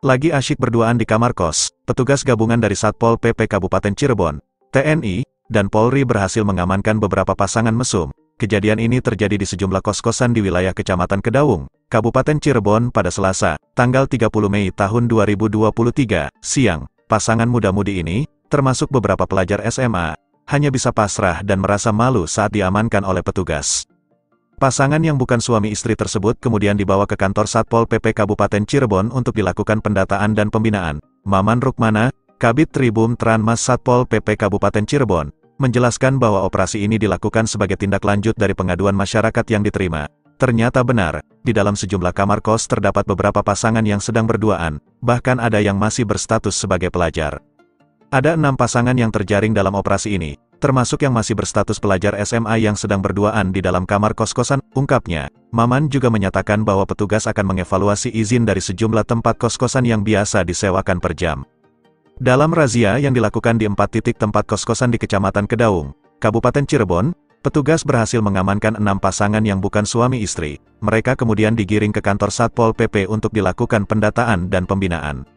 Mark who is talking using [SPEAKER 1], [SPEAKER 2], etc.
[SPEAKER 1] Lagi asyik berduaan di kamar kos, petugas gabungan dari Satpol PP Kabupaten Cirebon, TNI, dan Polri berhasil mengamankan beberapa pasangan mesum. Kejadian ini terjadi di sejumlah kos-kosan di wilayah Kecamatan Kedaung, Kabupaten Cirebon pada Selasa, tanggal 30 Mei tahun 2023, siang. Pasangan muda-mudi ini, termasuk beberapa pelajar SMA, hanya bisa pasrah dan merasa malu saat diamankan oleh petugas. Pasangan yang bukan suami istri tersebut kemudian dibawa ke kantor Satpol PP Kabupaten Cirebon untuk dilakukan pendataan dan pembinaan. Maman Rukmana, Kabid Tribum Tranmas Satpol PP Kabupaten Cirebon, menjelaskan bahwa operasi ini dilakukan sebagai tindak lanjut dari pengaduan masyarakat yang diterima. Ternyata benar, di dalam sejumlah kamar kos terdapat beberapa pasangan yang sedang berduaan, bahkan ada yang masih berstatus sebagai pelajar. Ada 6 pasangan yang terjaring dalam operasi ini, termasuk yang masih berstatus pelajar SMA yang sedang berduaan di dalam kamar kos-kosan, ungkapnya. Maman juga menyatakan bahwa petugas akan mengevaluasi izin dari sejumlah tempat kos-kosan yang biasa disewakan per jam. Dalam razia yang dilakukan di 4 titik tempat kos-kosan di Kecamatan Kedaung, Kabupaten Cirebon, petugas berhasil mengamankan 6 pasangan yang bukan suami istri. Mereka kemudian digiring ke kantor Satpol PP untuk dilakukan pendataan dan pembinaan.